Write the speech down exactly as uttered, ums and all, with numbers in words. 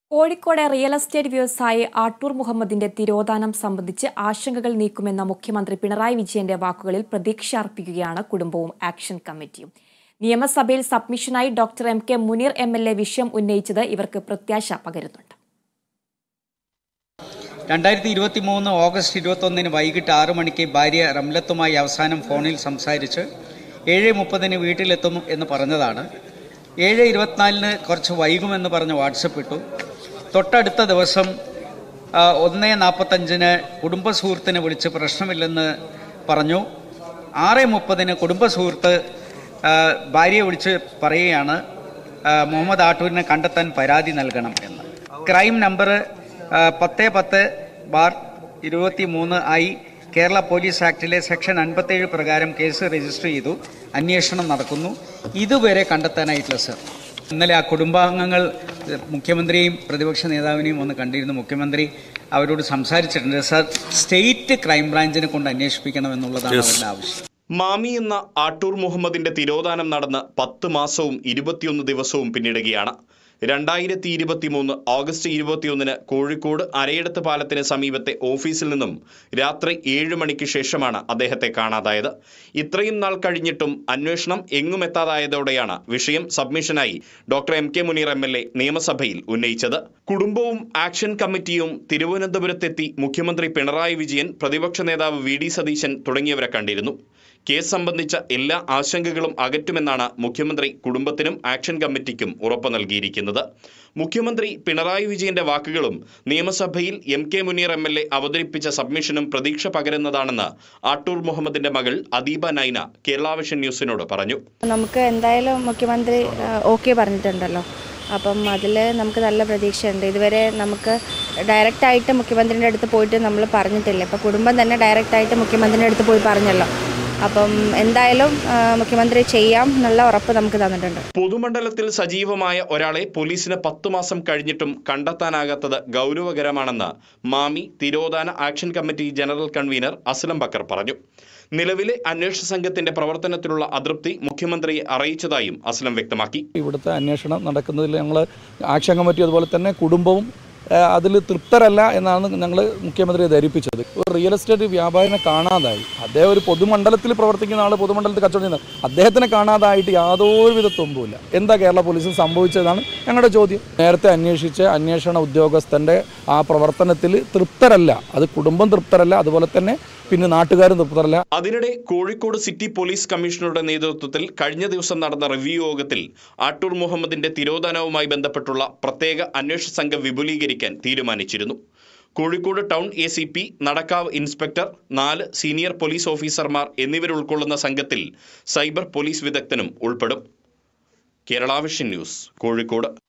Kozhikode real estate വ്യവസായി ആട്ടൂർ മുഹമ്മദിന്റെ തിരോധാനം സംബന്ധിച്ച് ആശങ്കകൾ നീക്കുമെന്ന മുഖ്യമന്ത്രി പിണറായി വിജയന്റെ വാക്കുകളിൽ പ്രതീക്ഷ അർപ്പിക്കുകയാണ് കുടുംബവും ആക്ഷൻ കമ്മിറ്റിയും. നിയമസഭയിൽ സബ്മിഷനായി doctor M K Muneer M L A വിഷയം ഉന്നയിച്ചത് ഇവർക്ക് പ്രത്യാശ പകരുന്നുണ്ട്. രണ്ടായിരത്തി ഇരുപത്തി മൂന്ന് ഓഗസ്റ്റ് ഇരുപത്തൊന്നിന് വൈകിട്ട് ആറു മണിക്ക് ഭാര്യ റംലത്തുമായി അവസാനം ഫോണിൽ സംസാരിച്ച് ഏഴ് മുപ്പതിന് വീട്ടിലെത്തും എന്ന് പറഞ്ഞതാണ്. ഏഴ് ഇരുപത്തിനാലിന് കുറച്ച് വൈകുമെന്ന് പറഞ്ഞ് വാട്സപ്പ് ഇട്ടു. തൊട്ടടുത്ത ദിവസം ഒന്ന് നാൽപ്പത്തഞ്ചിന് കുടുംബ സുഹൃത്തിനെ വിളിച്ച് പ്രശ്നമില്ലെന്ന് പറഞ്ഞു. ആറ് മുപ്പതിന് കുടുംബ സുഹൃത്ത് ഭാര്യയെ വിളിച്ച് പറയുകയാണ് മുഹമ്മദ് ആട്ടൂരിനെ കണ്ടെത്താൻ പരാതി നൽകണം എന്ന്. ക്രൈം നമ്പർ പത്ത് പത്ത് ബാർ ഇരുപത്തി മൂന്ന് ആയി കേരള പോലീസ് ആക്ടിലെ സെക്ഷൻ അൻപത്തേഴ് പ്രകാരം കേസ് രജിസ്റ്റർ ചെയ്തു. അന്വേഷണം നടക്കുന്നു. ഇതുവരെ കണ്ടെത്താനായിട്ടില്ല സർ. ഇന്നലെ ആ കുടുംബാംഗങ്ങൾ മുഖ്യമന്ത്രിയെയും പ്രതിപക്ഷ നേതാവിനെയും ഒന്ന് കണ്ടിരുന്നു. മുഖ്യമന്ത്രി അവരോട് സംസാരിച്ചിട്ടുണ്ട്. സർ, സ്റ്റേറ്റ് ക്രൈംബ്രാഞ്ചിനെ കൊണ്ട് അന്വേഷിപ്പിക്കണം എന്നുള്ളതാണ് അവരുടെ ആവശ്യം. മാമി എന്ന ആട്ടൂർ മുഹമ്മദിന്റെ തിരോധാനം നടന്ന് പത്ത് മാസവും ഇരുപത്തിയൊന്ന് ദിവസവും പിന്നിടുകയാണ്. രണ്ടായിരത്തി ഇരുപത്തി മൂന്ന് ഓഗസ്റ്റ് ഇരുപത്തിയൊന്നിന് കോഴിക്കോട് അരയിടത്ത് പാലത്തിന് സമീപത്തെ ഓഫീസിൽ നിന്നും രാത്രി ഏഴ് മണിക്ക് ശേഷമാണ് അദ്ദേഹത്തെ കാണാതായത്. ഇത്രയും നാൾ കഴിഞ്ഞിട്ടും അന്വേഷണം എങ്ങും എത്താതായതോടെയാണ് വിഷയം സബ്മിഷനായി doctor M K Muneer M L A നിയമസഭയിൽ ഉന്നയിച്ചത്. കുടുംബവും ആക്ഷൻ കമ്മിറ്റിയും തിരുവനന്തപുരത്തെത്തി മുഖ്യമന്ത്രി പിണറായി വിജയൻ, പ്രതിപക്ഷ നേതാവ് വി ഡി സതീശൻ തുടങ്ങിയവരെ കണ്ടിരുന്നു. കേസ് സംബന്ധിച്ച എല്ലാ ആശങ്കകളും അകറ്റുമെന്നാണ് മുഖ്യമന്ത്രി കുടുംബത്തിനും ആക്ഷൻ കമ്മിറ്റിക്കും ഉറപ്പ് നൽകിയിരിക്കുന്നത്. മുഖ്യമന്ത്രി പിണറായി വിജയന്റെ വാക്കുകളും നിയമസഭയിൽ M K Muneer M L A അവതരിപ്പിച്ച സബ്മിഷനും പ്രതീക്ഷ പകരുന്നതാണെന്ന് ആട്ടൂർ മുഹമ്മദിന്റെ മകൾ അദീബ നൈന കേരള വിഷൻ ന്യൂസിനോട് പറഞ്ഞു. നമുക്ക് എന്തായാലും മുഖ്യമന്ത്രി ഓക്കെ പറഞ്ഞിട്ടുണ്ടല്ലോ, അപ്പം അതിൽ നമുക്ക് നല്ല പ്രതീക്ഷയുണ്ട്. ഇതുവരെ നമുക്ക് ഡയറക്റ്റായിട്ട് മുഖ്യമന്ത്രിയുടെ അടുത്ത് പോയിട്ട് നമ്മൾ പറഞ്ഞിട്ടില്ല. ഇപ്പോൾ കുടുംബം തന്നെ ഡയറക്റ്റായിട്ട് മുഖ്യമന്ത്രിയുടെ അടുത്ത് പോയി പറഞ്ഞല്ലോ. അപ്പം എന്തായാലും മുഖ്യമന്ത്രി ചെയ്യാം എന്നുള്ള ഉറപ്പ് നമുക്ക് തന്നിട്ടുണ്ട്. പൊതുമണ്ഡലത്തിൽ സജീവമായ ഒരാളെ പോലീസിന് പത്തു മാസം കഴിഞ്ഞിട്ടും കണ്ടെത്താനാകാത്തത് ഗൗരവകരമാണെന്ന് മാമി തിരോധാന action committee general convener Aslam Bakkar പറഞ്ഞു. നിലവിലെ അന്വേഷണ സംഘത്തിന്റെ പ്രവർത്തനത്തിലുള്ള അതൃപ്തി മുഖ്യമന്ത്രിയെ അറിയിച്ചതായും അസ്ലം വ്യക്തമാക്കി. ഇവിടുത്തെ അന്വേഷണം നടക്കുന്നതിൽ ഞങ്ങൾ ആക്ഷൻ കമ്മിറ്റി അതുപോലെ തന്നെ കുടുംബവും അതിൽ തൃപ്തരല്ല എന്നാണ് ഞങ്ങൾ മുഖ്യമന്ത്രിയെ ധരിപ്പിച്ചത്. ഒരു റിയൽ എസ്റ്റേറ്റ് വ്യാപാരിനെ കാണാതായി. അദ്ദേഹം ഒരു പൊതുമണ്ഡലത്തിൽ പ്രവർത്തിക്കുന്ന ആൾ, പൊതുമണ്ഡലത്തിൽ കച്ചവടം ചെയ്യുന്നത്, അദ്ദേഹത്തിനെ കാണാതായിട്ട് യാതൊരുവിധ തുമ്പുമില്ല. എന്താ കേരള പോലീസിന് സംഭവിച്ചതാണ് ഞങ്ങളുടെ ചോദ്യം. നേരത്തെ അന്വേഷിച്ച അന്വേഷണ ഉദ്യോഗസ്ഥൻ്റെ ആ പ്രവർത്തനത്തിൽ തൃപ്തരല്ല. അത് കുടുംബം തൃപ്തരല്ല, അതുപോലെ തന്നെ പിന്നെ നാട്ടുകാരും തൃപ്തരല്ല. അതിനിടെ കോഴിക്കോട് സിറ്റി പോലീസ് കമ്മീഷണറുടെ നേതൃത്വത്തിൽ കഴിഞ്ഞ ദിവസം നടന്ന റിവ്യൂ യോഗത്തിൽ ആട്ടൂർ മുഹമ്മദിന്റെ തിരോധാനവുമായി ബന്ധപ്പെട്ടുള്ള പ്രത്യേക അന്വേഷണ സംഘം വിപുലീകരിക്കാൻ തീരുമാനിച്ചിരുന്നു. Kozhikode town A C P, Nadakkavu inspector, നാല് സീനിയർ പോലീസ് ഓഫീസർമാർ എന്നിവരുൾക്കൊള്ളുന്ന സംഘത്തിൽ സൈബർ പോലീസ് വിദഗ്ധനും ഉൾപ്പെടും. Kerala vision news, Kozhikode.